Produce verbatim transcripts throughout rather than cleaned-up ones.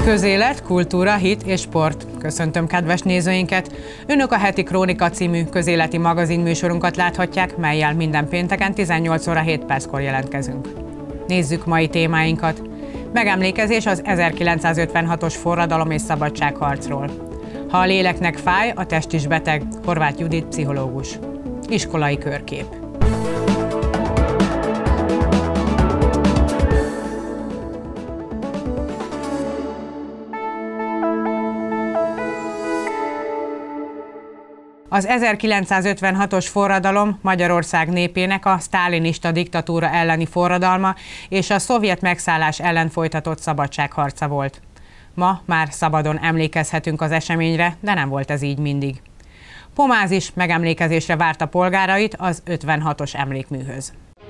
Közélet, kultúra, hit és sport. Köszöntöm kedves nézőinket! Önök a Heti Krónika című közéleti magazinműsorunkat láthatják, mellyel minden pénteken tizennyolc óra hét perckor jelentkezünk. Nézzük mai témáinkat. Megemlékezés az ezerkilencszázötvenhatos forradalom és szabadságharcról. Ha a léleknek fáj, a test is beteg. Horváth Judit pszichológus. Iskolai körkép. Az ezerkilencszázötvenhatos forradalom Magyarország népének a sztálinista diktatúra elleni forradalma és a szovjet megszállás ellen folytatott szabadságharca volt. Ma már szabadon emlékezhetünk az eseményre, de nem volt ez így mindig. Pomáz is megemlékezésre várta polgárait az ötvenhatos emlékműhöz.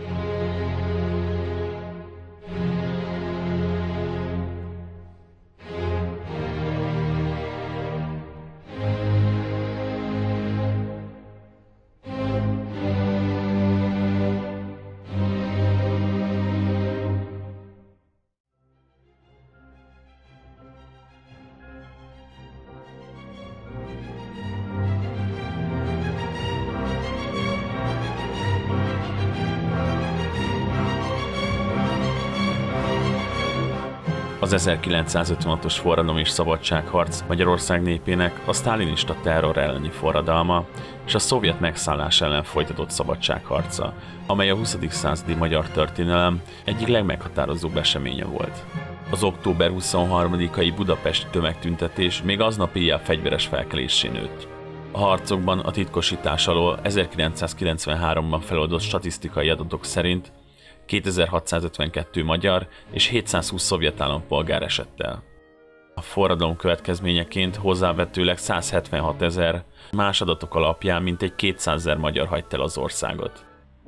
Az ezerkilencszázötvenhatos forradalom és szabadságharc Magyarország népének a sztálinista terror elleni forradalma és a szovjet megszállás ellen folytatott szabadságharca, amely a huszadik századi magyar történelem egyik legmeghatározóbb eseménye volt. Az október huszonharmadikai budapesti tömegtüntetés még aznap éjjel fegyveres felkeléssé nőtt. A harcokban a titkosítás alól ezerkilencszázkilencvenháromban feloldott statisztikai adatok szerint kétezer-hatszázötvenkettő magyar és hétszázhúsz szovjet állampolgár esett el. A forradalom következményeként hozzávetőleg százhetvenhatezer, más adatok alapján mintegy kétszázezer magyar hagyta el az országot.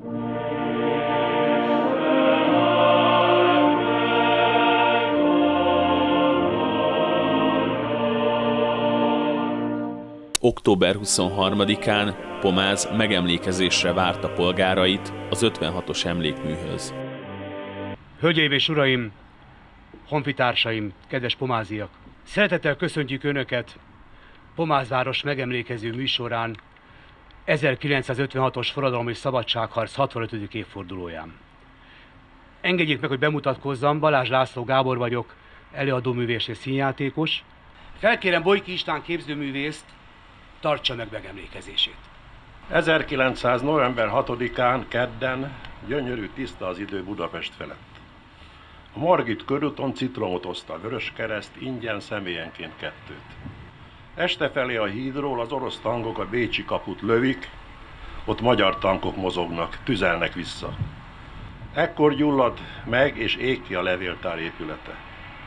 október huszonharmadikán Pomáz megemlékezésre várta polgárait az ötvenhatos emlékműhöz. Hölgyeim és uraim, honfitársaim, kedves pomáziak! Szeretettel köszöntjük Önöket Pomáz város megemlékező műsorán ezerkilencszázötvenhatos forradalom és szabadságharc hatvanötödik évfordulóján. Engedjék meg, hogy bemutatkozzam, Balázs László Gábor vagyok, előadóművész és színjátékos. Felkérem Bojki István képzőművészt, tartsa meg megemlékezését. ezerkilencszáz november hatodikán kedden gyönyörű tiszta az idő Budapest felett. A Margit körúton citromot oszt a Vöröskereszt, ingyen személyenként kettőt. Este felé a hídról az orosz tankok a bécsi kaput lövik, ott magyar tankok mozognak, tüzelnek vissza. Ekkor gyullad meg és ég ki a levéltár épülete.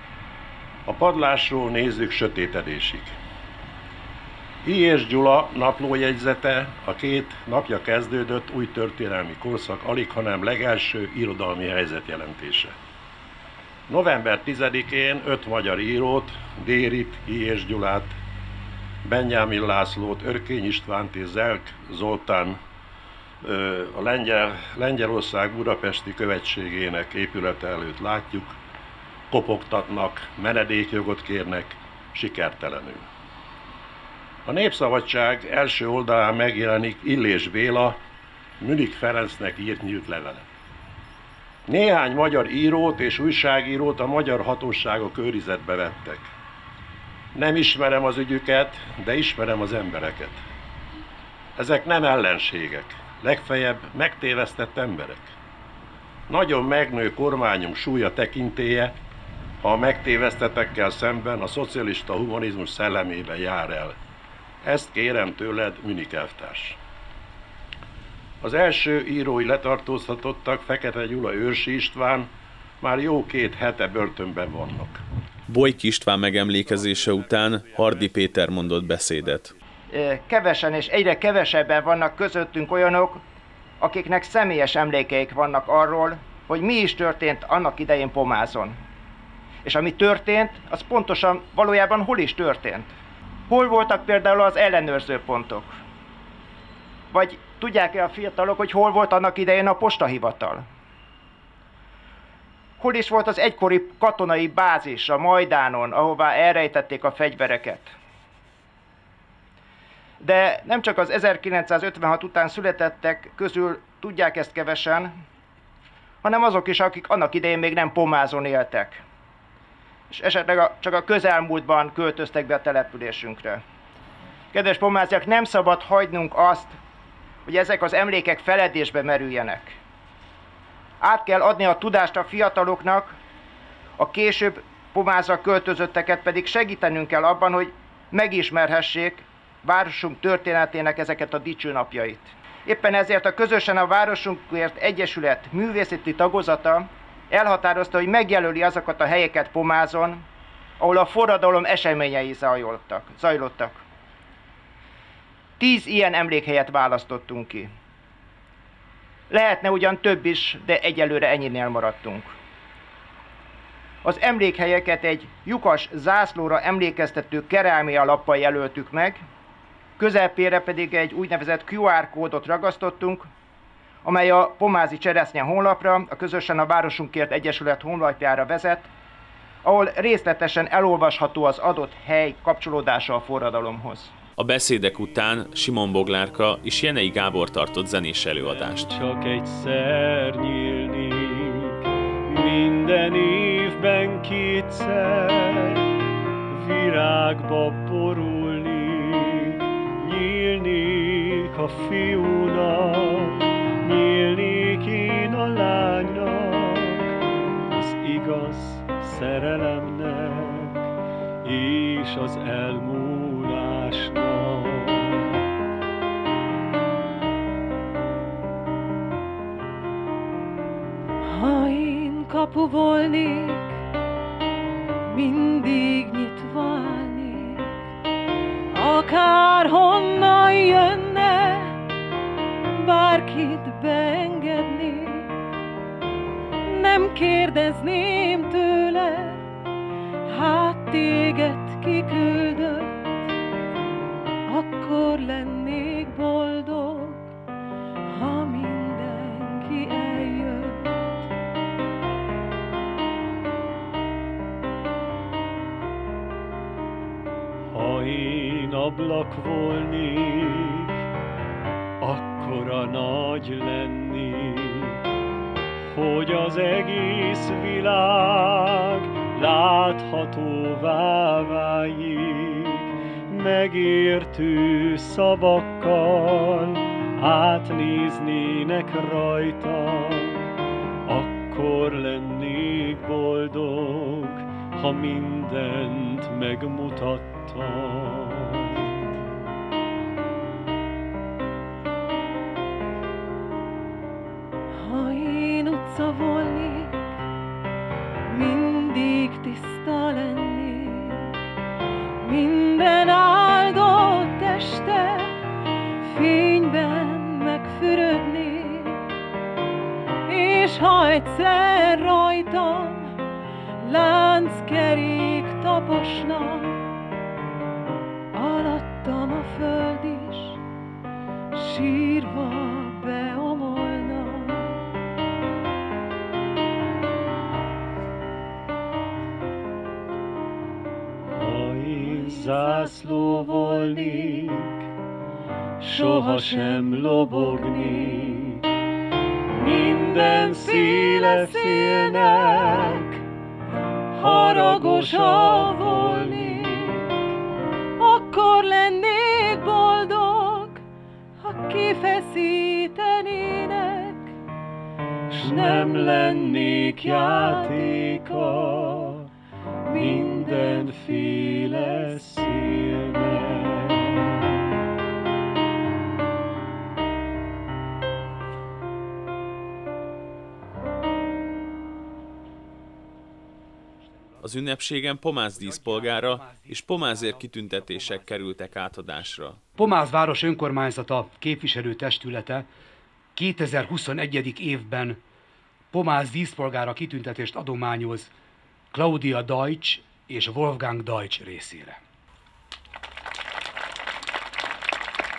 A padlásról nézzük sötétedésig. I. és Gyula naplójegyzete a két napja kezdődött új történelmi korszak alighanem legelső irodalmi helyzet jelentése. november tizedikén öt magyar írót, Dérit, I. és Gyulát, Benyámin Lászlót, Örkény Istvánt és Zelk Zoltán a Lengyel, Lengyelország budapesti követségének épülete előtt látjuk, kopogtatnak, menedékjogot kérnek, sikertelenül. A Népszabadság első oldalán megjelenik Illés Béla, Münich Ferencnek írt nyílt levele. Néhány magyar írót és újságírót a magyar hatóságok őrizetbe vettek. Nem ismerem az ügyüket, de ismerem az embereket. Ezek nem ellenségek, legfeljebb megtévesztett emberek. Nagyon megnő kormányunk súlya tekintélye, ha a megtévesztetekkel szemben a szocialista humanizmus szellemében jár el. Ezt kérem tőled, Münich elvtárs. Az első írói letartóztatottak, Fekete Gyula, Őrsi István már jó két hete börtönben vannak. Bojki István megemlékezése után Hardy Péter mondott beszédet. Kevesen és egyre kevesebben vannak közöttünk olyanok, akiknek személyes emlékeik vannak arról, hogy mi is történt annak idején Pomázon. És ami történt, az pontosan valójában hol is történt. Hol voltak például az ellenőrző pontok? Vagy tudják-e a fiatalok, hogy hol volt annak idején a postahivatal? Hol is volt az egykori katonai bázis a Majdánon, ahová elrejtették a fegyvereket? De nem csak az ezerkilencszázötvenhat után születettek közül tudják ezt kevesen, hanem azok is, akik annak idején még nem Pomázon éltek, és esetleg a, csak a közelmúltban költöztek be a településünkre. Kedves pomáziak, nem szabad hagynunk azt, hogy ezek az emlékek feledésbe merüljenek. Át kell adni a tudást a fiataloknak, a később Pomázra költözötteket pedig segítenünk kell abban, hogy megismerhessék városunk történetének ezeket a dicső napjait. Éppen ezért a Közösen a Városunkért Egyesület művészeti tagozata elhatározta, hogy megjelöli azokat a helyeket Pomázon, ahol a forradalom eseményei zajlottak. zajlottak. Tíz ilyen emlékhelyet választottunk ki. Lehetne ugyan több is, de egyelőre ennyinél maradtunk. Az emlékhelyeket egy lyukas zászlóra emlékeztető kerámia lappal jelöltük meg, közepére pedig egy úgynevezett kú er kódot ragasztottunk, amely a Pomázi Cseresznye honlapra, a Közösen a Városunkért Egyesület honlapjára vezet, ahol részletesen elolvasható az adott hely kapcsolódása a forradalomhoz. A beszédek után Simon Boglárka és Jenei Gábor tartott zenés előadást. Csak egyszer nyílnék, minden évben kétszer, virágba borulnék, nyílnék a fiúnak, nyílnék én a lánynak, az igaz szerelemnek és az elmúlásnak. Ha én kapu volnék, mindig nyitva állnék, akár honnan jönne, bárkit beengednék. Nem kérdezném tőle, hát téged kiküldött, akkor lennék boldog, ha mindenki eljött. Ha én ablak volnék, akkora nagy lennék, hogy az egész világ láthatóvá váljék, megértő szavakkal átnéznének rajta, akkor lennék boldog, ha mindent megmutattam. Ha én utca volnék, mindig tiszta lennék, minden áldott este fényben megfürödnék, és ha egyszer rajtam lánckerék taposna, alattam a föld is sírva beomolna. Ha én zászló volnék, sohasem lobognék, minden széle szélnek haragosa volnék, akkor lennék boldog, ha kifeszítenének, s nem lennék játéka mindenféle szélnek. Az ünnepségen Pomáz díszpolgára és Pomázért kitüntetések kerültek átadásra. Pomáz város önkormányzata képviselőtestülete kétezer-huszonegyedik évben Pomáz díszpolgára kitüntetést adományoz Claudia Deutsch és Wolfgang Deutsch részére.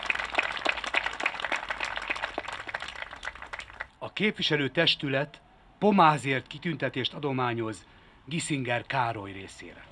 A képviselőtestület Pomázért kitüntetést adományoz Gissinger Károly részére.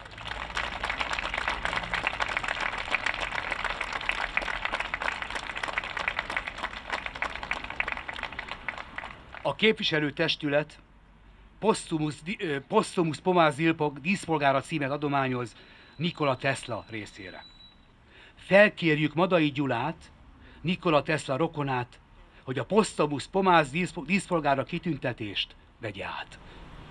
A képviselőtestület Posztumusz, Posztumusz Pomáz díszpolgára címet adományoz Nikola Tesla részére. Felkérjük Madai Gyulát, Nikola Tesla rokonát, hogy a Posztumusz Pomáz díszpolgára kitüntetést vegye át.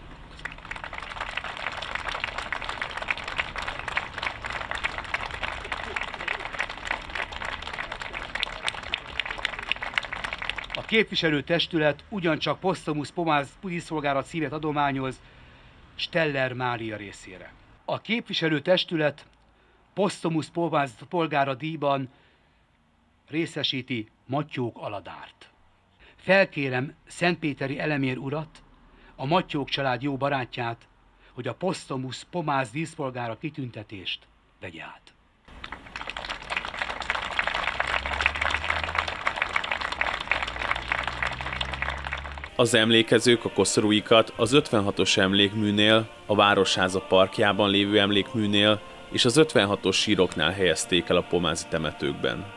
A képviselőtestület ugyancsak Posztumusz Pomáz díszpolgára címet adományoz Steller Mária részére. A képviselőtestület Posztumusz Pomáz polgára díjban részesíti Mattyók Aladárt. Felkérem Szentpéteri Elemér urat, a Mattyók család jó barátját, hogy a Posztumusz Pomáz díszpolgára kitüntetést vegye át. Az emlékezők a koszorúikat az ötvenhatos emlékműnél, a Városháza parkjában lévő emlékműnél és az ötvenhatos síroknál helyezték el a pomázi temetőkben.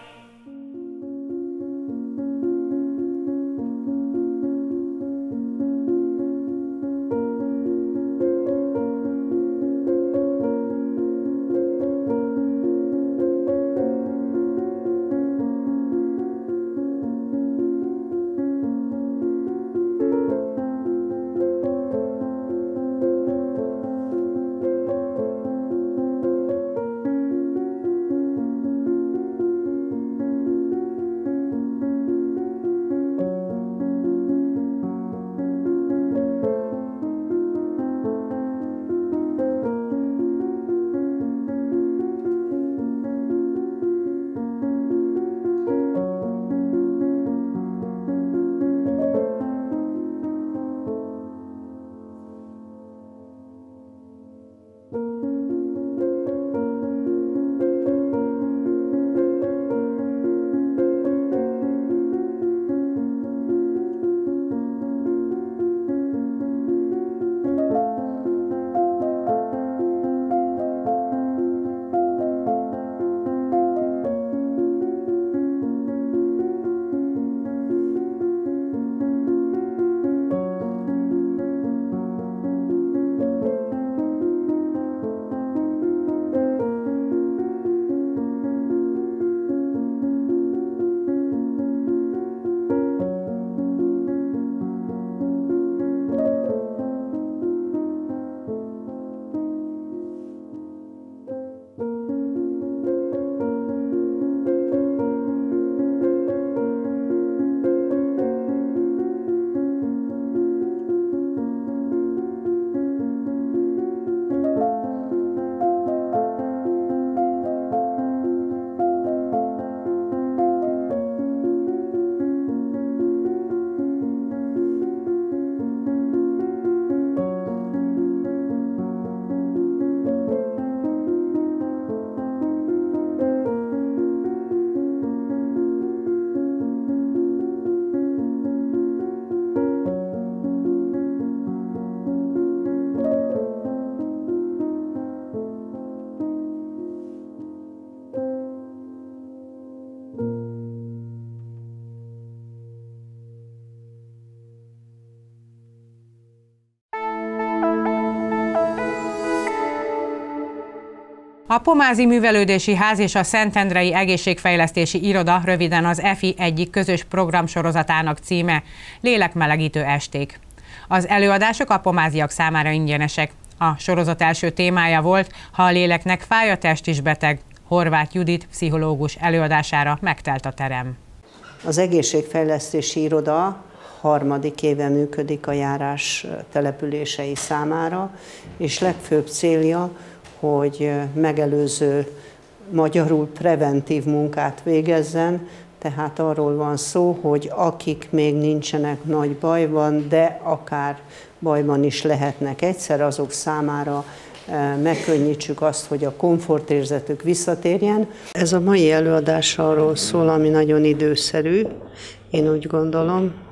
A Pomázi Művelődési Ház és a Szentendrei Egészségfejlesztési Iroda, röviden az E F I egyik közös programsorozatának címe Lélekmelegítő esték. Az előadások a pomáziak számára ingyenesek. A sorozat első témája volt, ha a léleknek fáj, a test is beteg. Horváth Judit pszichológus előadására megtelt a terem. Az Egészségfejlesztési Iroda harmadik éve működik a járás települései számára, és legfőbb célja, hogy megelőző, magyarul preventív munkát végezzen, tehát arról van szó, hogy akik még nincsenek nagy bajban, de akár bajban is lehetnek egyszer, azok számára megkönnyítsük azt, hogy a komfortérzetük visszatérjen. Ez a mai előadás arról szól, ami nagyon időszerű. Én úgy gondolom,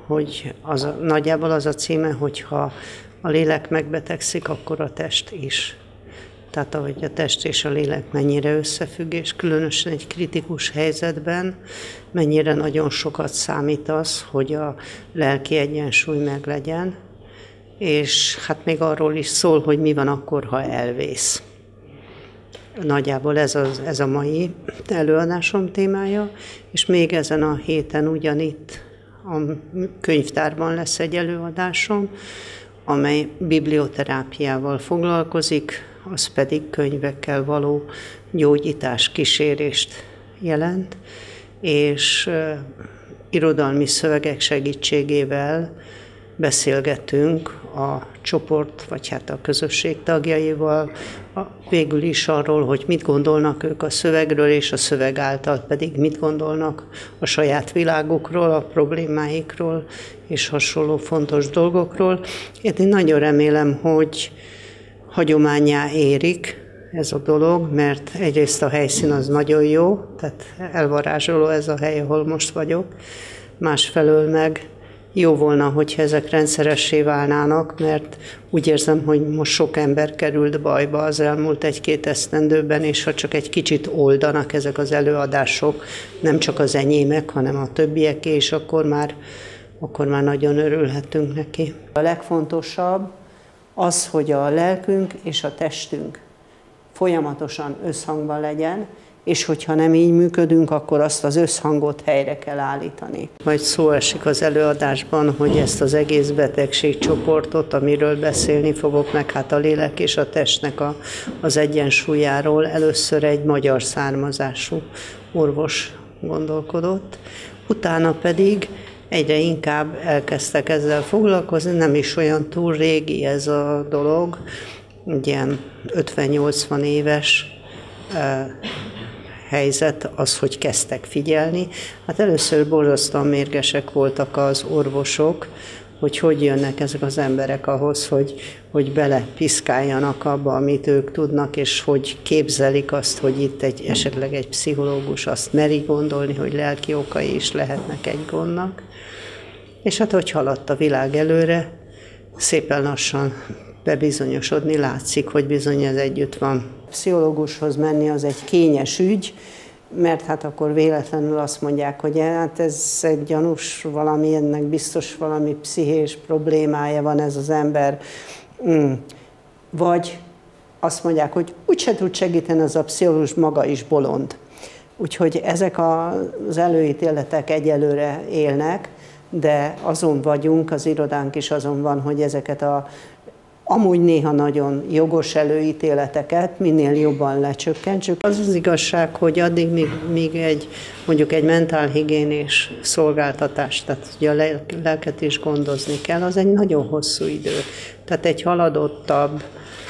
hogy az a, nagyjából az a címe, hogyha a lélek megbetegszik, akkor a test is. Tehát ahogy a test és a lélek mennyire összefügg, és különösen egy kritikus helyzetben mennyire nagyon sokat számít az, hogy a lelki egyensúly meglegyen, és hát még arról is szól, hogy mi van akkor, ha elvész. Nagyjából ez, az, ez a mai előadásom témája, és még ezen a héten ugyanitt a könyvtárban lesz egy előadásom, amely biblioterápiával foglalkozik, az pedig könyvekkel való gyógyítás kísérést jelent, és uh, irodalmi szövegek segítségével beszélgetünk a csoport, vagy hát a közösség tagjaival, a, végül is arról, hogy mit gondolnak ők a szövegről, és a szöveg által pedig mit gondolnak a saját világukról, a problémáikról, és hasonló fontos dolgokról. Én nagyon remélem, hogy hagyománnyá érik ez a dolog, mert egyrészt a helyszín az nagyon jó, tehát elvarázsoló ez a hely, ahol most vagyok, másfelől meg jó volna, hogyha ezek rendszeressé válnának, mert úgy érzem, hogy most sok ember került bajba az elmúlt egy-két esztendőben, és ha csak egy kicsit oldanak ezek az előadások, nem csak az enyémek, hanem a többieké, és akkor már, akkor már nagyon örülhetünk neki. A legfontosabb az, hogy a lelkünk és a testünk folyamatosan összhangban legyen, és hogyha nem így működünk, akkor azt az összhangot helyre kell állítani. Majd szó esik az előadásban, hogy ezt az egész betegségcsoportot, amiről beszélni fogok, meg hát a lélek és a testnek a, az egyensúlyáról először egy magyar származású orvos gondolkodott, utána pedig egyre inkább elkezdtek ezzel foglalkozni, nem is olyan túl régi ez a dolog, ilyen ötven-nyolcvan éves helyzet az, hogy kezdtek figyelni. Hát először borzasztóan mérgesek voltak az orvosok, hogy hogy jönnek ezek az emberek ahhoz, hogy, hogy belepiszkáljanak abba, amit ők tudnak, és hogy képzelik azt, hogy itt egy, esetleg egy pszichológus azt meri gondolni, hogy lelki okai is lehetnek egy gondnak. És hát, hogy haladt a világ előre, szépen lassan bebizonyosodni látszik, hogy bizony ez együtt van. Pszichológushoz menni az egy kényes ügy, mert hát akkor véletlenül azt mondják, hogy hát ez egy gyanús valami, ennek biztos valami pszichés problémája van ez az ember. Vagy azt mondják, hogy úgyse tud segíteni, az a pszichológus maga is bolond. Úgyhogy ezek az előítéletek egyelőre élnek, de azon vagyunk, az irodánk is azon van, hogy ezeket a amúgy néha nagyon jogos előítéleteket minél jobban lecsökkentsük. Az az igazság, hogy addig, míg, míg egy, mondjuk egy mentálhigiénés szolgáltatás, tehát ugye a lelket is gondozni kell, az egy nagyon hosszú idő. Tehát egy haladottabb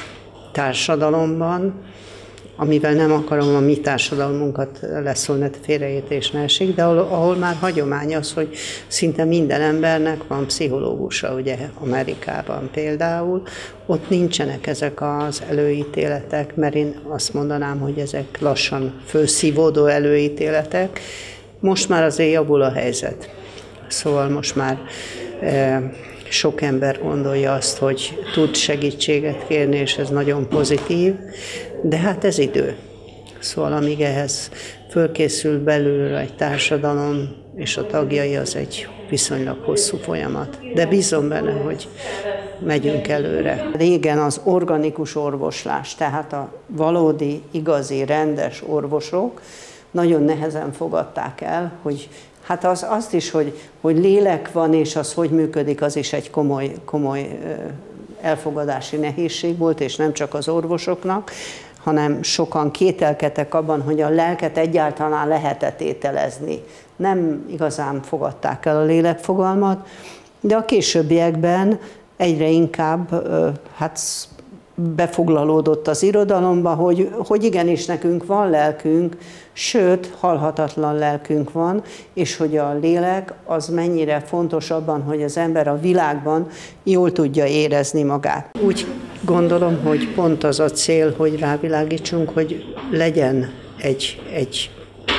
társadalomban, amivel nem akarom a mi társadalmunkat leszólni, félreértés ne esik, de ahol, ahol már hagyomány az, hogy szinte minden embernek van pszichológusa, ugye Amerikában például, ott nincsenek ezek az előítéletek, mert én azt mondanám, hogy ezek lassan fölszívódó előítéletek. Most már azért javul a helyzet. Szóval most már e, sok ember gondolja azt, hogy tud segítséget kérni, és ez nagyon pozitív, de hát ez idő. Szóval amíg ehhez fölkészül belül egy társadalom és a tagjai, az egy viszonylag hosszú folyamat. De bízom benne, hogy megyünk előre. Régen az organikus orvoslás, tehát a valódi, igazi, rendes orvosok nagyon nehezen fogadták el, hogy hát az, azt is, hogy, hogy lélek van, és az hogy működik, az is egy komoly, komoly elfogadási nehézség volt, és nem csak az orvosoknak, hanem sokan kételkedtek abban, hogy a lelket egyáltalán lehet ételezni. Nem igazán fogadták el a lélekfogalmat, de a későbbiekben egyre inkább hát befoglalódott az irodalomba, hogy, hogy igenis nekünk van lelkünk, sőt, halhatatlan lelkünk van, és hogy a lélek az mennyire fontos abban, hogy az ember a világban jól tudja érezni magát. Úgy gondolom, hogy pont az a cél, hogy rávilágítsunk, hogy legyen egy, egy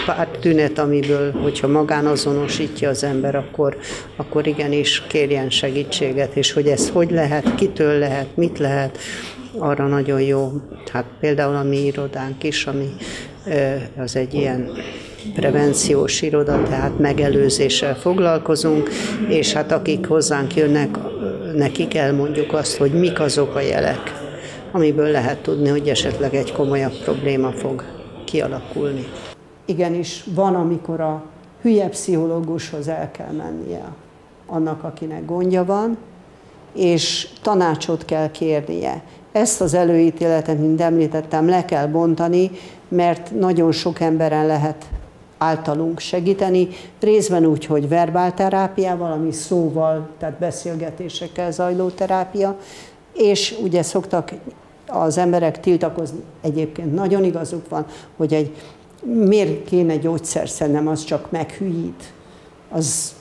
pár tünet, amiből, hogyha magánazonosítja az ember, akkor, akkor igenis kérjen segítséget, és hogy ez hogy lehet, kitől lehet, mit lehet, arra nagyon jó. Hát például a mi irodánk is, ami az egy ilyen prevenciós iroda, tehát megelőzéssel foglalkozunk, és hát akik hozzánk jönnek, nekik elmondjuk azt, hogy mik azok a jelek, amiből lehet tudni, hogy esetleg egy komolyabb probléma fog kialakulni. Igenis, van, amikor a hülye pszichológushoz el kell mennie annak, akinek gondja van, és tanácsot kell kérnie. Ezt az előítéletet, mint említettem, le kell bontani, mert nagyon sok emberen lehet általunk segíteni, részben úgy, hogy verbálterápiával, ami szóval, tehát beszélgetésekkel zajló terápia, és ugye szoktak az emberek tiltakozni, egyébként nagyon igazuk van, hogy egy, miért kéne gyógyszer szednem, az csak meghűít. Az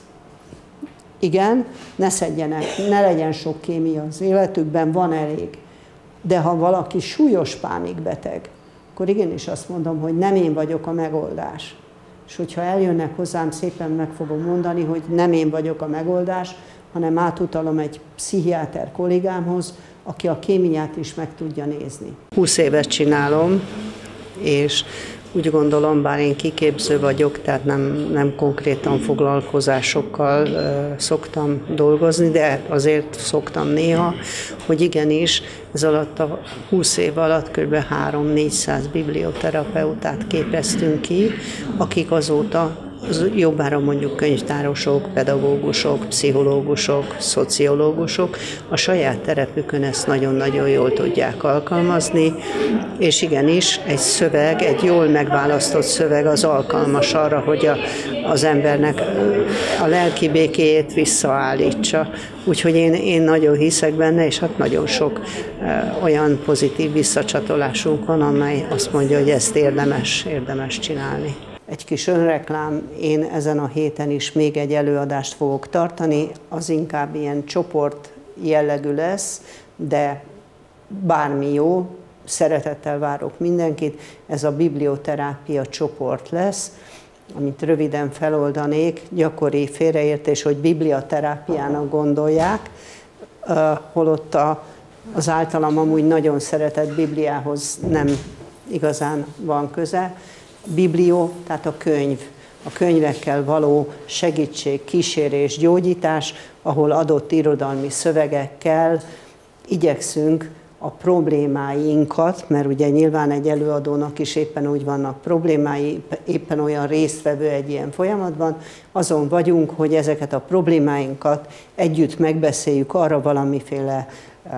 igen, ne szedjenek, ne legyen sok kémia az életükben, van elég. De ha valaki súlyos pánikbeteg, akkor igenis azt mondom, hogy nem én vagyok a megoldás. És hogyha eljönnek hozzám, szépen meg fogom mondani, hogy nem én vagyok a megoldás, hanem átutalom egy pszichiáter kollégámhoz, aki a kémiát is meg tudja nézni. húsz évet csinálom, és úgy gondolom, bár én kiképző vagyok, tehát nem, nem konkrétan foglalkozásokkal uh, szoktam dolgozni, de azért szoktam néha, hogy igenis, ez alatt a húsz év alatt kb. háromszáz-négyszáz biblioterapeutát képeztünk ki, akik azóta jobbára mondjuk könyvtárosok, pedagógusok, pszichológusok, szociológusok a saját terepükön ezt nagyon-nagyon jól tudják alkalmazni, és igenis egy szöveg, egy jól megválasztott szöveg az alkalmas arra, hogy a, az embernek a lelki békéjét visszaállítsa. Úgyhogy én, én nagyon hiszek benne, és hát nagyon sok e, olyan pozitív visszacsatolásunk van, amely azt mondja, hogy ezt érdemes, érdemes csinálni. Egy kis önreklám, én ezen a héten is még egy előadást fogok tartani, az inkább ilyen csoport jellegű lesz, de bármi jó, szeretettel várok mindenkit, ez a biblioterápia csoport lesz, amit röviden feloldanék, gyakori félreértés, hogy bibliaterápiának gondolják, holott a, az általam amúgy nagyon szeretett Bibliához nem igazán van köze. Biblió, tehát a könyv, a könyvekkel való segítség, kísérés, gyógyítás, ahol adott irodalmi szövegekkel igyekszünk a problémáinkat, mert ugye nyilván egy előadónak is éppen úgy vannak problémái, éppen olyan résztvevő egy ilyen folyamatban, azon vagyunk, hogy ezeket a problémáinkat együtt megbeszéljük, arra valamiféle uh,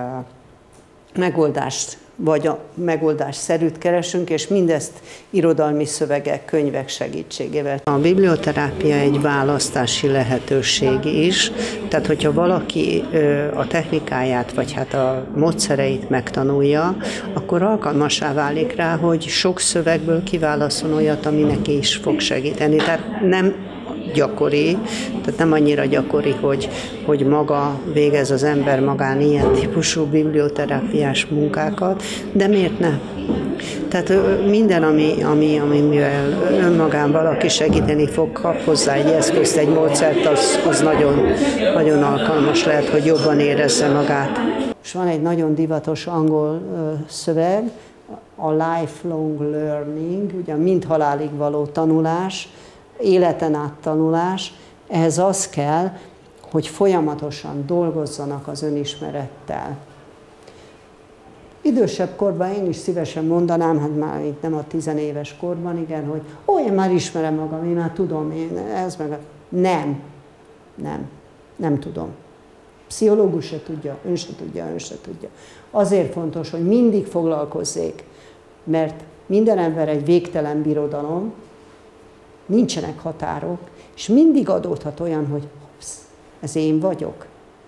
megoldást vagy a megoldásszerűt keresünk, és mindezt irodalmi szövegek, könyvek segítségével. A biblioterápia egy választási lehetőség is, tehát hogyha valaki a technikáját, vagy hát a módszereit megtanulja, akkor alkalmassá válik rá, hogy sok szövegből kiválaszol olyat, ami neki is fog segíteni. Tehát nem gyakori, tehát nem annyira gyakori, hogy, hogy maga végez az ember magán ilyen típusú biblioterápiás munkákat, de miért ne? Tehát minden, ami, ami, ami mivel önmagán valaki segíteni fog, kap hozzá egy eszközt, egy módszert, az, az nagyon, nagyon alkalmas lehet, hogy jobban érezze magát. És van egy nagyon divatos angol szöveg, a lifelong learning, ugye mind halálig való tanulás, életen át tanulás, ehhez az kell, hogy folyamatosan dolgozzanak az önismerettel. Idősebb korban én is szívesen mondanám, hát már itt nem a tizenéves korban, igen, hogy ó, én már ismerem magam, én már tudom, én ez meg... Nem, nem, nem tudom. Pszichológus se tudja, ön se tudja, ön se tudja. Azért fontos, hogy mindig foglalkozzék, mert minden ember egy végtelen birodalom, nincsenek határok, és mindig adódhat olyan, hogy hoppsz, ez én vagyok.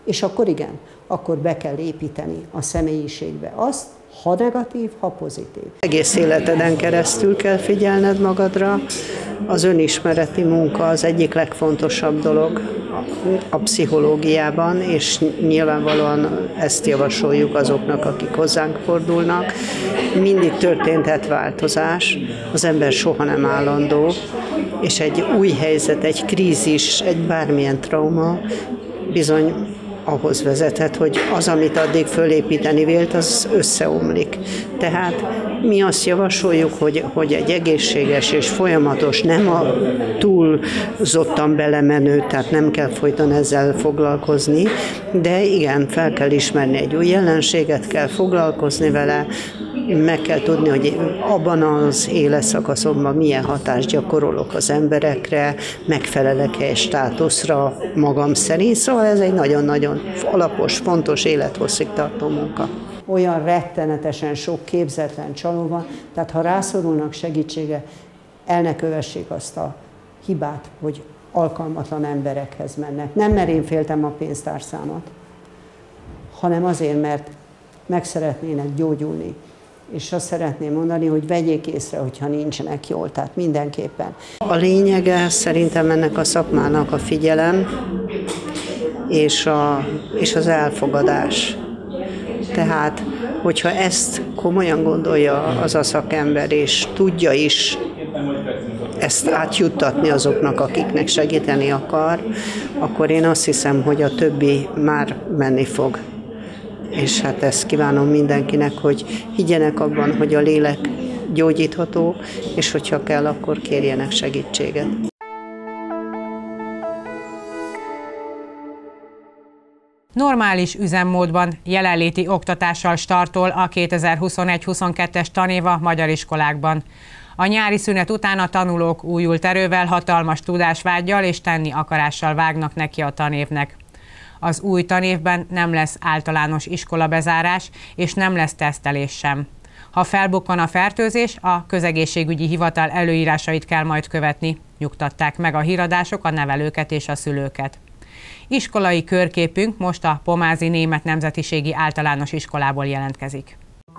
És akkor igen, akkor be kell építeni a személyiségbe azt, ha negatív, ha pozitív. Egész életeden keresztül kell figyelned magadra. Az önismereti munka az egyik legfontosabb dolog a pszichológiában, és nyilvánvalóan ezt javasoljuk azoknak, akik hozzánk fordulnak. Mindig történhet változás, az ember soha nem állandó, és egy új helyzet, egy krízis, egy bármilyen trauma bizony ahhoz vezethet, hogy az, amit addig fölépíteni vélt, az összeomlik. Tehát mi azt javasoljuk, hogy, hogy egy egészséges és folyamatos, nem a túlzottan belemenő, tehát nem kell folyton ezzel foglalkozni, de igen, fel kell ismerni egy új jelenséget, kell foglalkozni vele, meg kell tudni, hogy abban az életszakaszomban milyen hatást gyakorolok az emberekre, megfelelek-e egy státuszra magam szerint, szóval ez egy nagyon-nagyon alapos, fontos, élethosszig tartó munka. Olyan rettenetesen sok képzetlen csaló van, tehát ha rászorulnak segítsége, el ne kövessék azt a hibát, hogy alkalmatlan emberekhez mennek. Nem mert én féltem a pénztárcámat, hanem azért, mert meg szeretnének gyógyulni. És azt szeretném mondani, hogy vegyék észre, hogyha nincsenek jól, tehát mindenképpen. A lényege szerintem ennek a szakmának a figyelem és, a, és az elfogadás. Tehát, hogyha ezt komolyan gondolja az a szakember, és tudja is ezt átjuttatni azoknak, akiknek segíteni akar, akkor én azt hiszem, hogy a többi már menni fog. És hát ezt kívánom mindenkinek, hogy higgyenek abban, hogy a lélek gyógyítható, és hogyha kell, akkor kérjenek segítséget. Normális üzemmódban jelenléti oktatással startol a kétezer-huszonegy huszonkettes tanéva magyar iskolákban. A nyári szünet után a tanulók újult erővel, hatalmas tudásvággyal és tenni akarással vágnak neki a tanévnek. Az új tanévben nem lesz általános iskolabezárás, és nem lesz tesztelés sem. Ha felbukkan a fertőzés, a közegészségügyi hivatal előírásait kell majd követni, nyugtatták meg a híradások a nevelőket és a szülőket. Iskolai körképünk most a Pomázi Német Nemzetiségi Általános Iskolából jelentkezik.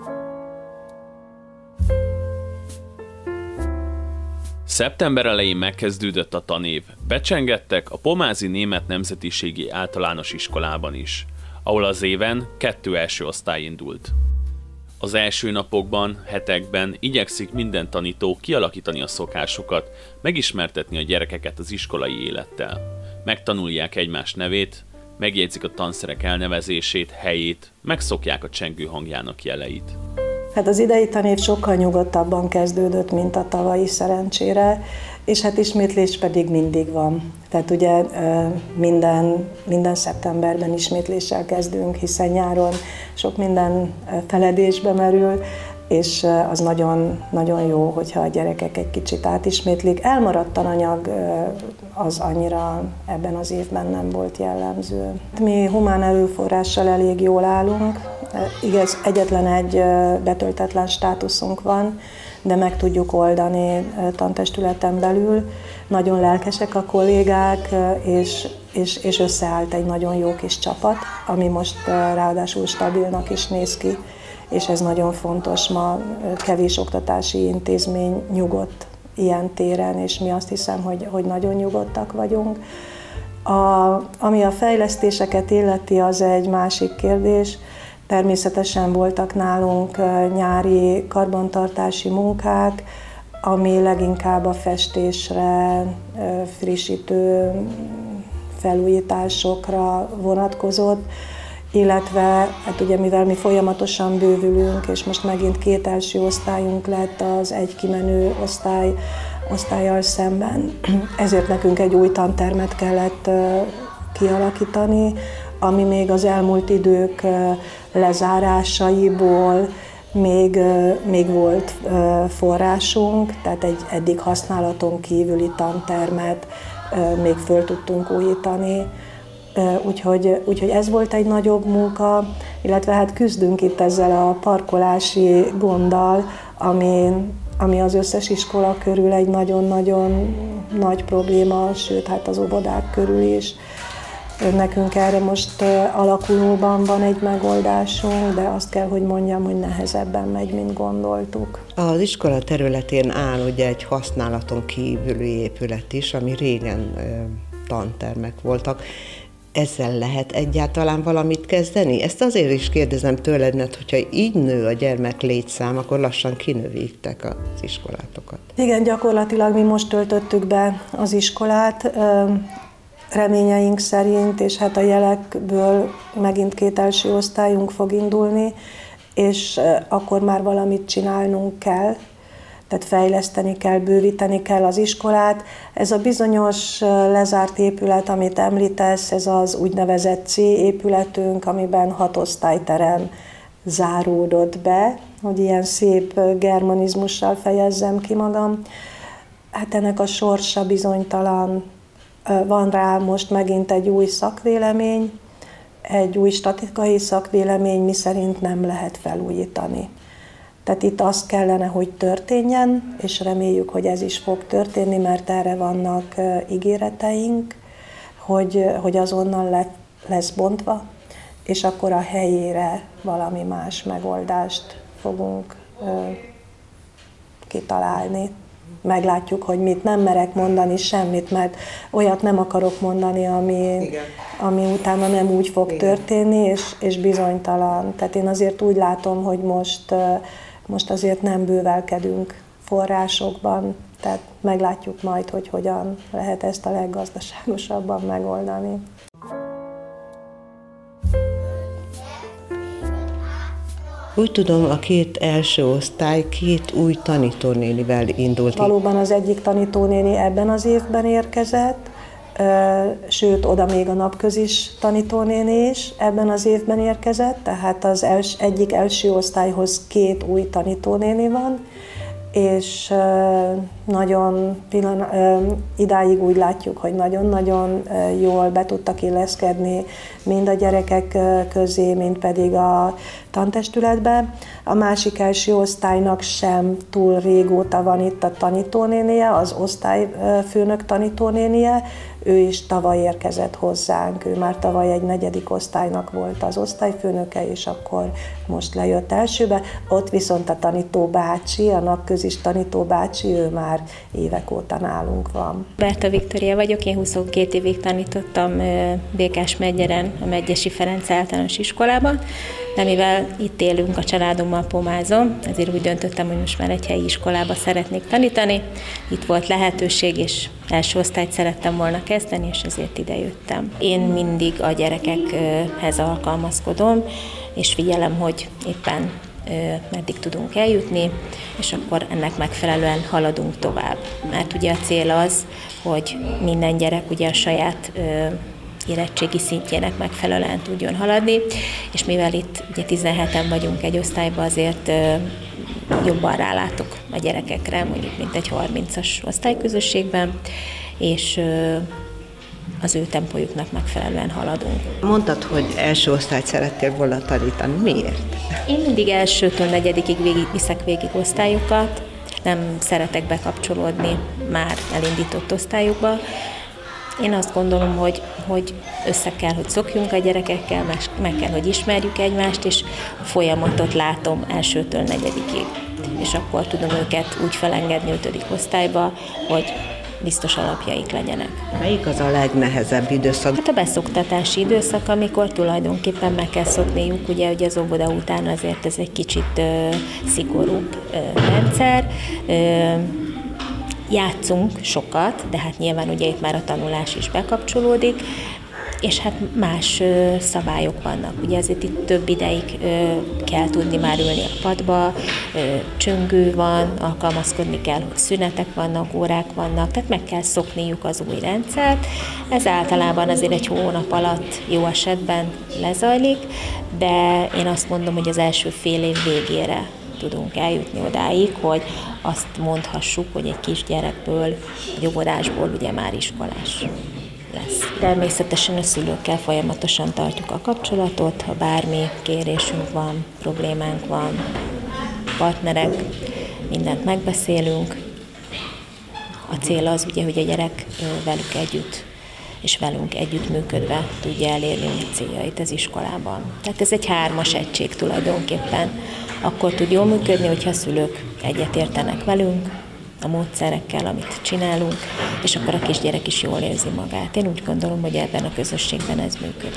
Szeptember elején megkezdődött a tanév. Becsengettek a Pomázi Német Nemzetiségi Általános Iskolában is, ahol az éven kettő első osztály indult. Az első napokban, hetekben igyekszik minden tanító kialakítani a szokásokat, megismertetni a gyerekeket az iskolai élettel. Megtanulják egymás nevét, megjegyzik a tanszerek elnevezését, helyét, megszokják a csengő hangjának jeleit. Hát az idei tanév sokkal nyugodtabban kezdődött, mint a tavalyi, szerencsére, és hát ismétlés pedig mindig van. Tehát ugye minden, minden szeptemberben ismétléssel kezdünk, hiszen nyáron sok minden feledésbe merül, és az nagyon, nagyon jó, hogyha a gyerekek egy kicsit átismétlik. Elmaradt tananyag az annyira ebben az évben nem volt jellemző. Mi humán erőforrással elég jól állunk, igaz, egyetlen egy betöltetlen státuszunk van, de meg tudjuk oldani tantestületen belül. Nagyon lelkesek a kollégák, és, és, és összeállt egy nagyon jó kis csapat, ami most ráadásul stabilnak is néz ki, és ez nagyon fontos. Ma kevés oktatási intézmény nyugodt ilyen téren, és mi azt hiszem, hogy, hogy nagyon nyugodtak vagyunk. A, ami a fejlesztéseket illeti, az egy másik kérdés. Természetesen voltak nálunk nyári karbantartási munkák, ami leginkább a festésre, frissítő felújításokra vonatkozott, illetve hát ugye mivel mi folyamatosan bővülünk, és most megint két első osztályunk lett az egy kimenő osztály, osztállyal szemben, ezért nekünk egy új tantermet kellett kialakítani, ami még az elmúlt idők lezárásaiból még, még volt forrásunk, tehát egy eddig használaton kívüli tantermet még föl tudtunk újítani. Úgyhogy, úgyhogy ez volt egy nagyobb munka, illetve hát küzdünk itt ezzel a parkolási gonddal, ami, ami az összes iskola körül egy nagyon-nagyon nagy probléma, sőt hát az óvodák körül is. Nekünk erre most alakulóban van egy megoldásunk, de azt kell, hogy mondjam, hogy nehezebben megy, mint gondoltuk. Az iskola területén áll ugye egy használaton kívüli épület is, ami régen tantermek voltak. Ezzel lehet egyáltalán valamit kezdeni? Ezt azért is kérdezem tőled, mert hogyha így nő a gyermek létszám, akkor lassan kinövítek az iskolátokat. Igen, gyakorlatilag mi most töltöttük be az iskolát, reményeink szerint, és hát a jelekből megint két első osztályunk fog indulni, és akkor már valamit csinálnunk kell, tehát fejleszteni kell, bővíteni kell az iskolát. Ez a bizonyos lezárt épület, amit említesz, ez az úgynevezett C épületünk, amiben hat osztályterem záródott be, hogy ilyen szép germanizmussal fejezzem ki magam. Hát ennek a sorsa bizonytalan. Van rá most megint egy új szakvélemény, egy új statikai szakvélemény, miszerint nem lehet felújítani. Tehát itt az kellene, hogy történjen, és reméljük, hogy ez is fog történni, mert erre vannak ígéreteink, hogy, hogy azonnal le, lesz bontva, és akkor a helyére valami más megoldást fogunk ö, kitalálni. Meglátjuk, hogy mit, nem merek mondani semmit, mert olyat nem akarok mondani, ami, ami utána nem úgy fog Igen. történni, és, és bizonytalan. Tehát én azért úgy látom, hogy most, most azért nem bővelkedünk forrásokban, tehát meglátjuk majd, hogy hogyan lehet ezt a leggazdaságosabban megoldani. Úgy tudom, a két első osztály két új tanítónénivel indult. Valóban az egyik tanítónéni ebben az évben érkezett, sőt, oda még a napközis tanítónéni is ebben az évben érkezett, tehát az els, egyik első osztályhoz két új tanítónéni van, és nagyon pillan, idáig úgy látjuk, hogy nagyon-nagyon jól be tudtak illeszkedni mind a gyerekek közé, mind pedig a tantestületbe. A másik első osztálynak sem túl régóta van itt a tanítónénie, az osztályfőnök tanítónénie, ő is tavaly érkezett hozzánk, ő már tavaly egy negyedik osztálynak volt az osztályfőnöke, és akkor most lejött elsőbe. Ott viszont a tanító bácsi, a napközis tanító bácsi, ő már évek óta nálunk van. Berta Viktória vagyok, én huszonkét évig tanítottam Békásmegyeren, a Medgyessy Ferenc általános iskolában, de mivel itt élünk a családommal Pomázon, ezért úgy döntöttem, hogy most már egy helyi iskolába szeretnék tanítani. Itt volt lehetőség, és első osztályt szerettem volna kezdeni, és ezért ide jöttem. Én mindig a gyerekekhez alkalmazkodom, és figyelem, hogy éppen meddig tudunk eljutni, és akkor ennek megfelelően haladunk tovább. Mert ugye a cél az, hogy minden gyerek ugye a saját érettségi szintjének megfelelően tudjon haladni, és mivel itt ugye tizenheten vagyunk egy osztályban, azért jobban rálátok a gyerekekre, mondjuk mint egy harmincas osztályközösségben, és az ő tempójuknak megfelelően haladunk. Mondtad, hogy első osztályt szerettél volna tanítani. Miért? Én mindig elsőtől negyedikig végig, viszek végig osztályokat, nem szeretek bekapcsolódni már elindított osztályokba. Én azt gondolom, hogy, hogy össze kell, hogy szokjunk a gyerekekkel, meg kell, hogy ismerjük egymást, és a folyamatot látom elsőtől negyedikig. És akkor tudom őket úgy felengedni ötödik osztályba, hogy biztos alapjaik legyenek. Melyik az a legnehezebb időszak? Hát a beszoktatási időszak, amikor tulajdonképpen meg kell szokniuk, ugye, ugye az óvoda után azért ez egy kicsit ö, szigorúbb ö, rendszer. Ö, Játszunk sokat, de hát nyilván ugye itt már a tanulás is bekapcsolódik, és hát más ö, szabályok vannak. Ugye azért itt több ideig ö, kell tudni már ülni a padba, ö, csöngő van, alkalmazkodni kell, hogy szünetek vannak, órák vannak, tehát meg kell szokniuk az új rendszert. Ez általában azért egy hónap alatt jó esetben lezajlik, de én azt mondom, hogy az első fél év végére tudunk eljutni odáig, hogy azt mondhassuk, hogy egy kisgyerekből, egy óvodásból ugye már iskolás lesz. Természetesen a szülőkkel folyamatosan tartjuk a kapcsolatot, ha bármi kérésünk van, problémánk van, partnerek, mindent megbeszélünk. A cél az ugye, hogy a gyerek velük együtt és velünk együttműködve tudja elérni a céljait az iskolában. Tehát ez egy hármas egység tulajdonképpen. Akkor tud jól működni, hogyha a szülők egyetértenek velünk, a módszerekkel, amit csinálunk, és akkor a kisgyerek is jól érzi magát. Én úgy gondolom, hogy ebben a közösségben ez működik.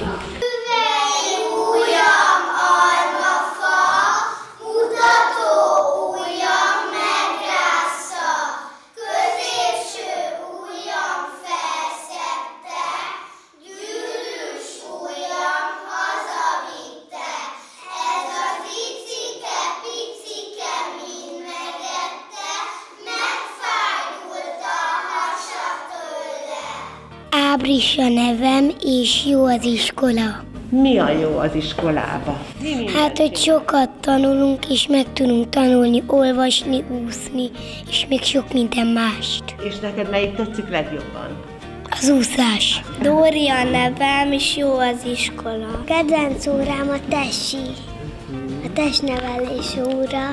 Ábris a nevem, és jó az iskola. Mi a jó az iskolába? Hát, hogy sokat tanulunk, és meg tudunk tanulni, olvasni, úszni, és még sok minden mást. És neked melyik tetszik legjobban? Az úszás. Dóri a nevem, és jó az iskola. Kedvenc órám a tesi, a testnevelés óra,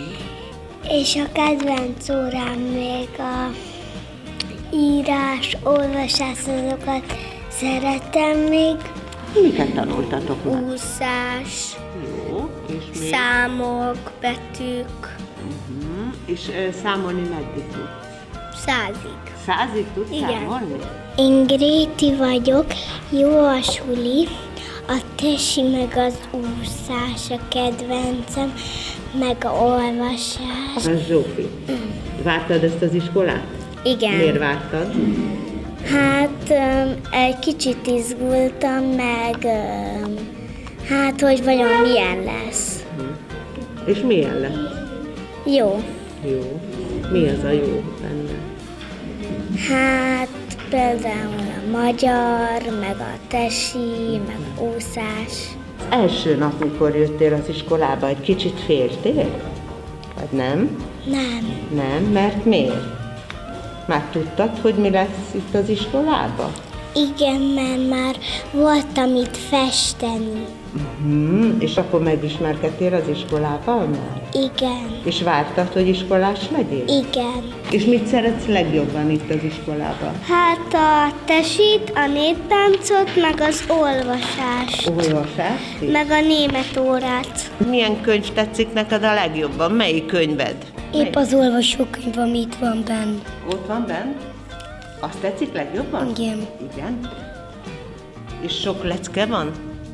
és a kedvenc órám még a írás, olvasás, azokat szeretem még. Miket tanultatok meg? Úszás, Jó, és még? számok, betűk. Uh-huh. És uh, számolni meddig tudsz? Százig. Százig tudsz Igen. számolni? Én Gréti vagyok, jó a suli, a tesi meg az úszás a kedvencem, meg a olvasás. Az Zsófi. Vártad ezt az iskolát? Igen. Miért vártad? Hát um, egy kicsit izgultam, meg um, hát, hogy vajon milyen lesz. És milyen lett? Jó. Jó. Mi az a jó benne? Hát például a magyar, meg a tesi, meg a úszás. Az első nap, mikor jöttél az iskolába, egy kicsit féltél? Vagy nem? Nem. Nem, mert miért? Már tudtad, hogy mi lesz itt az iskolában? Igen, mert már voltam itt festeni. Uh-huh. És akkor megismerkedtél az iskolával már? Igen. És vártad, hogy iskolás legyél? Igen. És mit szeretsz legjobban itt az iskolában? Hát a tesit, a néptáncot, meg az olvasást. Olvasást? Meg a német órát. Milyen könyv tetszik neked a legjobban? Melyik könyved? Épp az olvasókönyv, ami itt van benn. Ott van benn? Azt tetszik legjobban? Igen. Igen. És sok lecke van?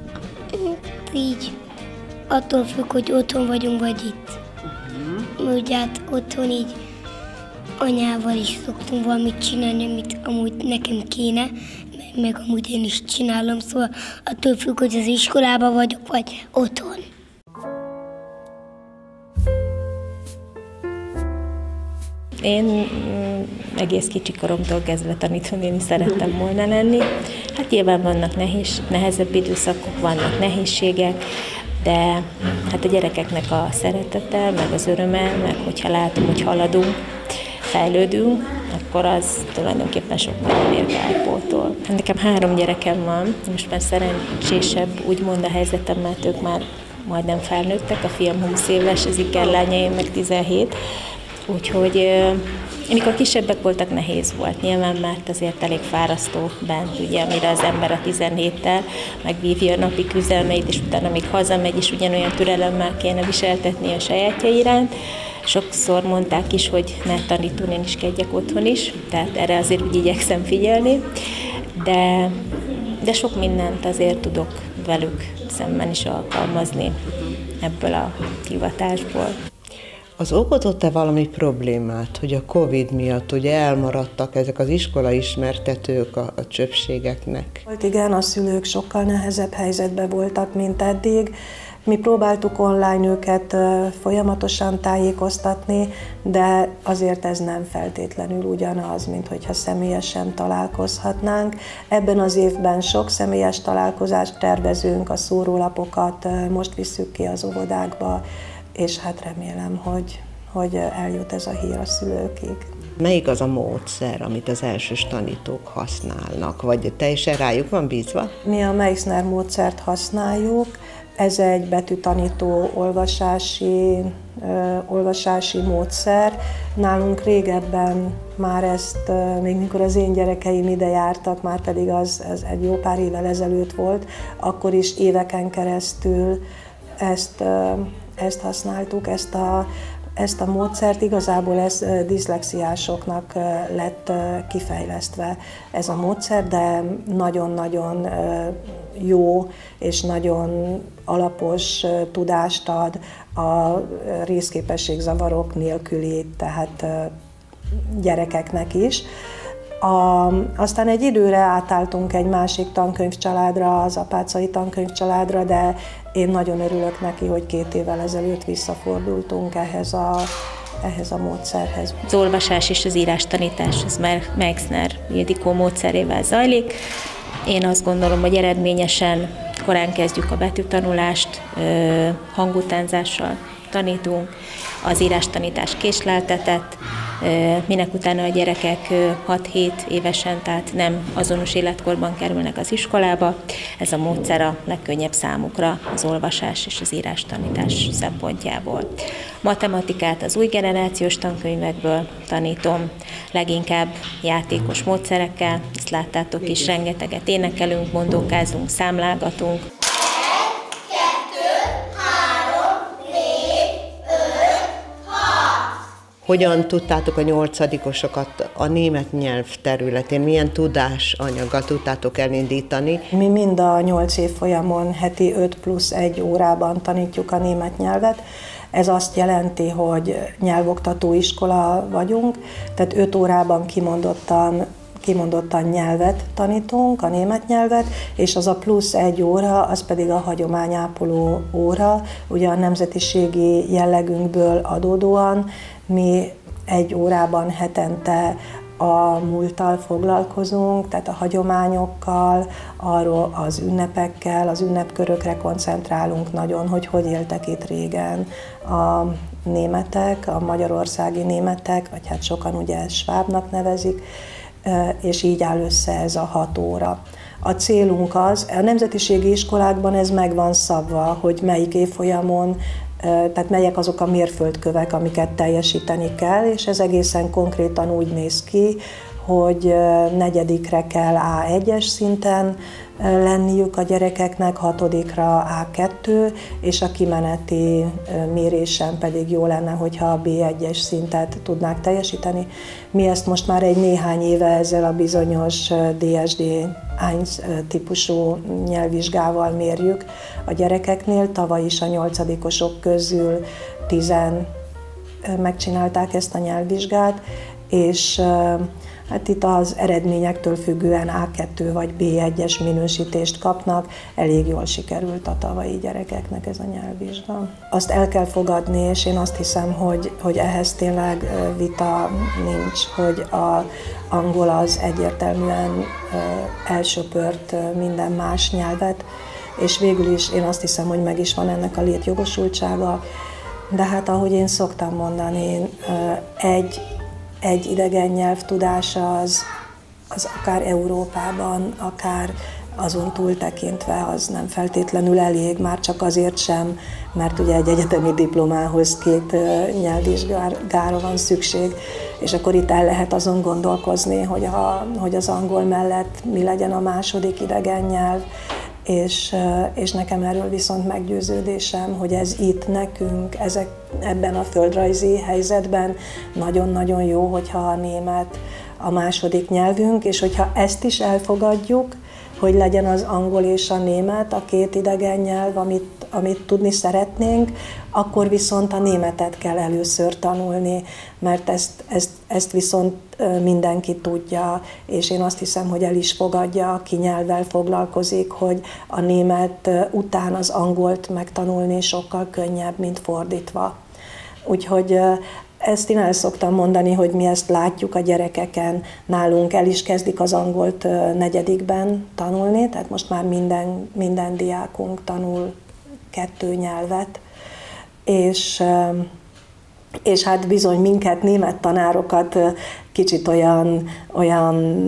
Így. Attól függ, hogy otthon vagyunk, vagy itt. Uh-huh. Ugye hát otthon így anyával is szoktunk valamit csinálni, amit amúgy nekem kéne, meg amúgy én is csinálom, szóval attól függ, hogy az iskolában vagyok, vagy otthon. Én egész kicsi koromtól kezdve tanítónéni szerettem volna lenni. Hát nyilván vannak nehéz, nehezebb időszakok, vannak nehézségek, de hát a gyerekeknek a szeretete, meg az öröme, meg hogyha látom, hogy haladunk, fejlődünk, akkor az tulajdonképpen sok mindenért kárpótol. Nekem három gyerekem van, most már szerencsésebb úgymond a helyzetem, mert ők már majdnem felnőttek, a fiam húsz éves, az ikerlányaim meg tizenhét. Úgyhogy amikor kisebbek voltak, nehéz volt nyilván, mert azért elég fárasztó bent, ugye, amire az ember a tizenhéttel megvívja a napi küzdelmeit, és utána még hazamegy, és ugyanolyan türelemmel kéne viseltetni a sajátja iránt. Sokszor mondták is, hogy ne tanítónéniskedjek otthon is, tehát erre azért úgy igyekszem figyelni, de, de sok mindent azért tudok velük szemben is alkalmazni ebből a hivatásból. Az okozott-e valami problémát, hogy a Covid miatt ugye elmaradtak ezek az iskolaismertetők a, a csöpségeknek? Volt igen, a szülők sokkal nehezebb helyzetben voltak, mint eddig. Mi próbáltuk online őket folyamatosan tájékoztatni, de azért ez nem feltétlenül ugyanaz, mint hogyha személyesen találkozhatnánk. Ebben az évben sok személyes találkozást tervezünk, a szórólapokat most visszük ki az óvodákba, és hát remélem, hogy, hogy eljut ez a hír a szülőkig. Melyik az a módszer, amit az elsős tanítók használnak, vagy teljesen rájuk van bízva? Mi a Meissner módszert használjuk, ez egy betűtanító olvasási olvasási módszer. Nálunk régebben már ezt, még mikor az én gyerekeim ide jártak, már pedig az, az egy jó pár évvel ezelőtt volt, akkor is éveken keresztül ezt, ezt használtuk, ezt a, ezt a módszert. Igazából ez diszlexiásoknak lett kifejlesztve ez a módszer, de nagyon-nagyon jó és nagyon alapos tudást ad a részképességzavarok nélküli, tehát gyerekeknek is. A, aztán egy időre átálltunk egy másik tankönyvcsaládra, az apácai tankönyvcsaládra, de én nagyon örülök neki, hogy két évvel ezelőtt visszafordultunk ehhez a, ehhez a módszerhez. Az olvasás és az írástanítás az már Meixner Ildikó módszerével zajlik. Én azt gondolom, hogy eredményesen korán kezdjük a betűtanulást, hangutánzással tanítunk, az írástanítás késleltetett, minek utána a gyerekek hat-hét évesen, tehát nem azonos életkorban kerülnek az iskolába. Ez a módszer a legkönnyebb számukra az olvasás és az írástanítás szempontjából. Matematikát az új generációs tankönyvekből tanítom, leginkább játékos módszerekkel, ezt láttátok is, rengeteget énekelünk, mondókázunk, számlálgatunk. Hogyan tudtátok a nyolcadikosokat a német nyelv területén, milyen tudásanyaggal tudtátok elindítani? Mi mind a nyolc évfolyamon heti öt plusz egy órában tanítjuk a német nyelvet. Ez azt jelenti, hogy nyelvoktató iskola vagyunk, tehát öt órában kimondottan kimondottan nyelvet tanítunk, a német nyelvet, és az a plusz egy óra, az pedig a hagyományápoló óra. Ugye a nemzetiségi jellegünkből adódóan mi egy órában hetente a múlttal foglalkozunk, tehát a hagyományokkal, arról az ünnepekkel, az ünnepkörökre koncentrálunk nagyon, hogy hogy éltek itt régen a németek, a magyarországi németek, vagy hát sokan ugye svábnak nevezik, és így áll össze ez a hat óra. A célunk az, a nemzetiségi iskolákban ez meg van szabva, hogy melyik évfolyamon, tehát melyek azok a mérföldkövek, amiket teljesíteni kell, és ez egészen konkrétan úgy néz ki, hogy negyedikre kell á egyes szinten lenniük a gyerekeknek, hatodikra á kettő, és a kimeneti mérésen pedig jó lenne, hogyha a bé egyes szintet tudnák teljesíteni. Mi ezt most már egy néhány éve ezzel a bizonyos dé es dé egy típusú nyelvvizsgával mérjük a gyerekeknél. Tavaly is a nyolcadikosok közül tizen megcsinálták ezt a nyelvvizsgát, és hát itt az eredményektől függően á kettő vagy bé egyes minősítést kapnak. Elég jól sikerült a tavalyi gyerekeknek ez a nyelvvizsga. Azt el kell fogadni, és én azt hiszem, hogy, hogy ehhez tényleg vita nincs, hogy az angol az egyértelműen elsöpört minden más nyelvet, és végül is én azt hiszem, hogy meg is van ennek a létjogosultsága. De hát ahogy én szoktam mondani, egy Egy idegen nyelv tudása az, az akár Európában, akár azon túl tekintve az nem feltétlenül elég, már csak azért sem, mert ugye egy egyetemi diplomához két nyelvvizsgára van szükség, és akkor itt el lehet azon gondolkozni, hogy, a, hogy az angol mellett mi legyen a második idegen nyelv, és, és nekem erről viszont meggyőződésem, hogy ez itt nekünk, ezek, ebben a földrajzi helyzetben nagyon-nagyon jó, hogyha a német a második nyelvünk, és hogyha ezt is elfogadjuk, hogy legyen az angol és a német, a két idegen nyelv, amit, amit tudni szeretnénk, akkor viszont a németet kell először tanulni, mert ezt, ezt, ezt viszont mindenki tudja, és én azt hiszem, hogy el is fogadja, aki nyelvvel foglalkozik, hogy a német után az angolt megtanulni sokkal könnyebb, mint fordítva. Úgyhogy ezt én el szoktam mondani, hogy mi ezt látjuk a gyerekeken, nálunk el is kezdik az angolt negyedikben tanulni, tehát most már minden, minden diákunk tanul kettő nyelvet, és, és hát bizony minket, német tanárokat kicsit olyan, olyan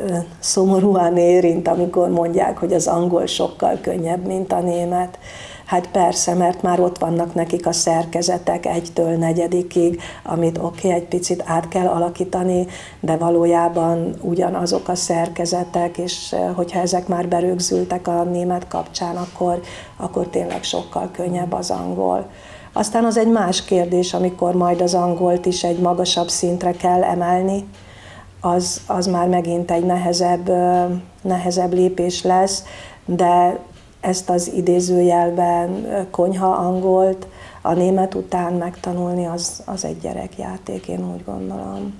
szomorúan érint, amikor mondják, hogy az angol sokkal könnyebb, mint a német. Hát persze, mert már ott vannak nekik a szerkezetek egytől negyedikig, amit oké, okay, egy picit át kell alakítani, de valójában ugyanazok a szerkezetek, és hogyha ezek már berögzültek a német kapcsán, akkor, akkor tényleg sokkal könnyebb az angol. Aztán az egy más kérdés, amikor majd az angolt is egy magasabb szintre kell emelni, az, az már megint egy nehezebb, nehezebb lépés lesz, de ezt az idézőjelben konyha angolt a német után megtanulni, az, az egy gyerekjáték, én úgy gondolom.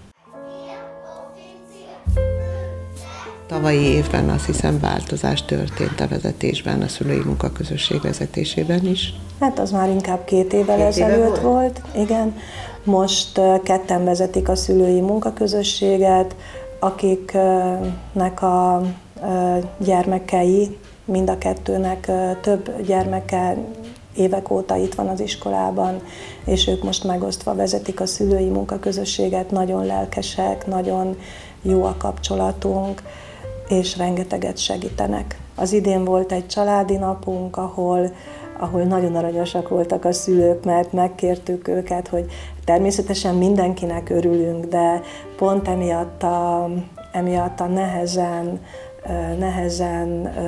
Tavalyi évben azt hiszem változás történt a vezetésben, a szülői munkaközösség vezetésében is. Hát az már inkább két évvel két ezelőtt éve volt? volt, igen. Most ketten vezetik a szülői munkaközösséget, akiknek a gyermekei, mind a kettőnek több gyermeke évek óta itt van az iskolában, és ők most megosztva vezetik a szülői munkaközösséget, nagyon lelkesek, nagyon jó a kapcsolatunk, és rengeteget segítenek. Az idén volt egy családi napunk, ahol, ahol nagyon aranyosak voltak a szülők, mert megkértük őket, hogy természetesen mindenkinek örülünk, de pont emiatt a, emiatt a nehezen, nehezen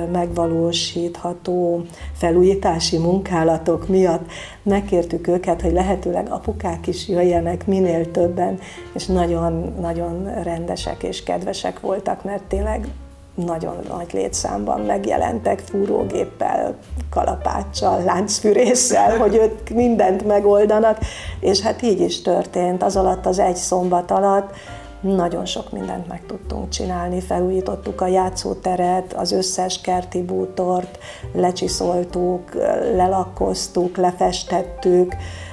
megvalósítható felújítási munkálatok miatt megkértük őket, hogy lehetőleg apukák is jöjjenek minél többen, és nagyon-nagyon rendesek és kedvesek voltak, mert tényleg nagyon nagy létszámban megjelentek fúrógéppel, kalapáccsal, láncfűrésszel, hogy ők mindent megoldanak, és hát így is történt. Az alatt, az egy szombat alatt nagyon sok mindent meg tudtunk csinálni, felújítottuk a játszóteret, az összes kerti bútort, lecsiszoltuk, lelakkoztuk, lefestettük,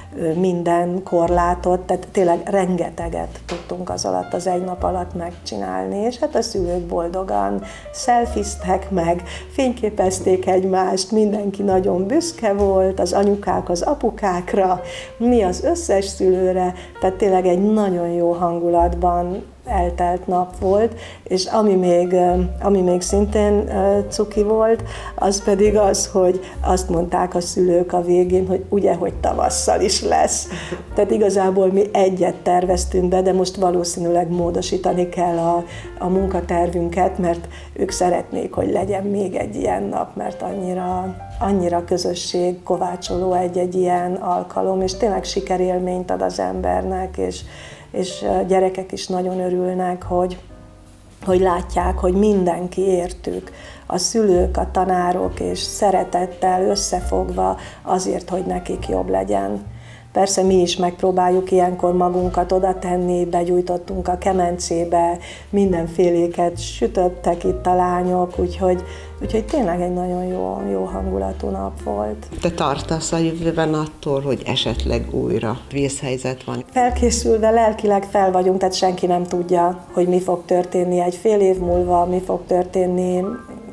minden korlátot, tehát tényleg rengeteget tudtunk az alatt, az egy nap alatt megcsinálni, és hát a szülők boldogan szelfiztek meg, fényképezték egymást, mindenki nagyon büszke volt, az anyukák az apukákra, mi az összes szülőre, tehát tényleg egy nagyon jó hangulatban eltelt nap volt, és ami még, ami még szintén cuki volt, az pedig az, hogy azt mondták a szülők a végén, hogy ugye, hogy tavasszal is lesz. Tehát igazából mi egyet terveztünk be, de most valószínűleg módosítani kell a, a munkatervünket, mert ők szeretnék, hogy legyen még egy ilyen nap, mert annyira, annyira közösség kovácsoló egy-egy ilyen alkalom, és tényleg sikerélményt ad az embernek, és és gyerekek is nagyon örülnek, hogy, hogy látják, hogy mindenki értük, a szülők, a tanárok, és szeretettel összefogva azért, hogy nekik jobb legyen. Persze mi is megpróbáljuk ilyenkor magunkat oda tenni, begyújtottunk a kemencébe, mindenféléket sütöttek itt a lányok, úgyhogy, úgyhogy tényleg egy nagyon jó, jó hangulatú nap volt. Te tartasz a jövőben attól, hogy esetleg újra vészhelyzet van? Felkészülve lelkileg fel vagyunk, tehát senki nem tudja, hogy mi fog történni egy fél év múlva, mi fog történni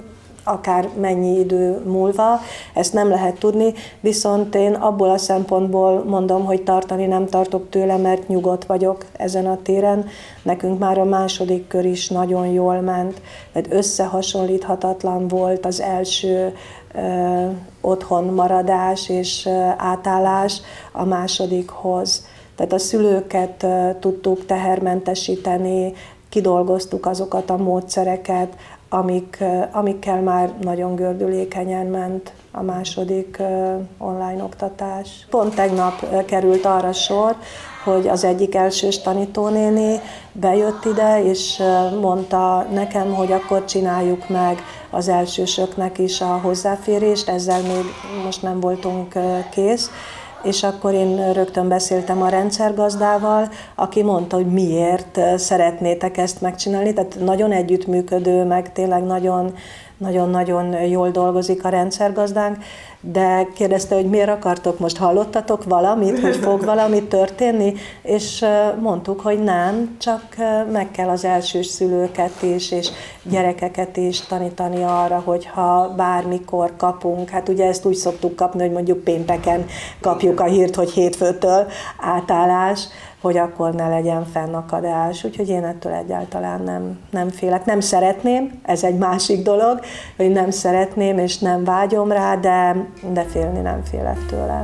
akár mennyi idő múlva, ezt nem lehet tudni, viszont én abból a szempontból mondom, hogy tartani nem tartok tőle, mert nyugodt vagyok ezen a téren. Nekünk már a második kör is nagyon jól ment, tehát összehasonlíthatatlan volt az első ö, otthon maradás és ö, átállás a másodikhoz. Tehát a szülőket ö, tudtuk tehermentesíteni, kidolgoztuk azokat a módszereket, amik, amikkel már nagyon gördülékenyen ment a második online oktatás. Pont tegnap került arra sor, hogy az egyik elsős tanítónéni bejött ide, és mondta nekem, hogy akkor csináljuk meg az elsősöknek is a hozzáférést, ezzel még most nem voltunk kész. És akkor én rögtön beszéltem a rendszergazdával, aki mondta, hogy miért szeretnétek ezt megcsinálni. Tehát nagyon együttműködő, meg tényleg nagyon, nagyon-nagyon jól dolgozik a rendszergazdánk, de kérdezte, hogy miért akartok, most hallottatok valamit, hogy fog valami történni, és mondtuk, hogy nem, csak meg kell az elsős szülőket is, és gyerekeket is tanítani arra, hogy ha bármikor kapunk, hát ugye ezt úgy szoktuk kapni, hogy mondjuk pénteken kapjuk a hírt, hogy hétfőtől átállás, hogy akkor ne legyen fennakadás. Úgyhogy én ettől egyáltalán nem, nem félek. Nem szeretném, ez egy másik dolog, hogy nem szeretném és nem vágyom rá, de, de félni nem félek tőle.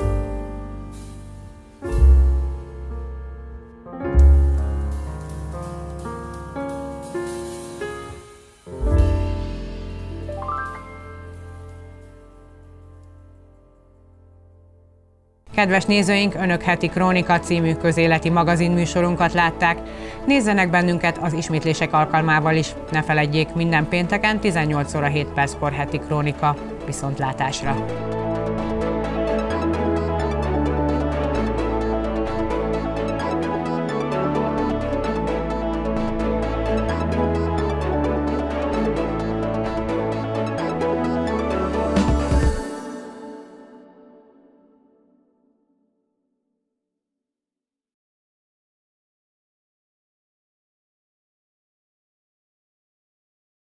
Kedves nézőink, Önök heti Krónika című közéleti magazinműsorunkat látták. Nézzenek bennünket az ismétlések alkalmával is. Ne feledjék, minden pénteken tizennyolc óra hét perckor heti Krónika. Viszontlátásra!